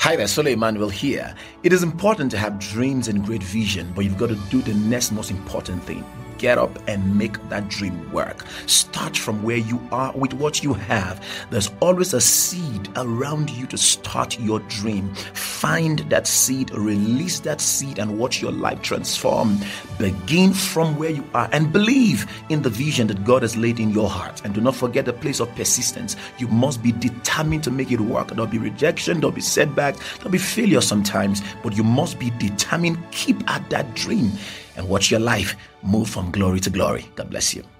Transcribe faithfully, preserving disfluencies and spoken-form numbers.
Hi there, Sule Emmanuel here. It is important to have dreams and great vision, but you've got to do the next most important thing. Get up and make that dream work. Start from where you are with what you have. There's always a seed around you to start your dream. Find that seed, release that seed, and watch your life transform. Begin from where you are and believe in the vision that God has laid in your heart. And do not forget the place of persistence. You must be determined to make it work. There'll be rejection, there'll be setbacks, there'll be failure sometimes, but you must be determined. Keep at that dream and watch your life move from glory to glory. God bless you.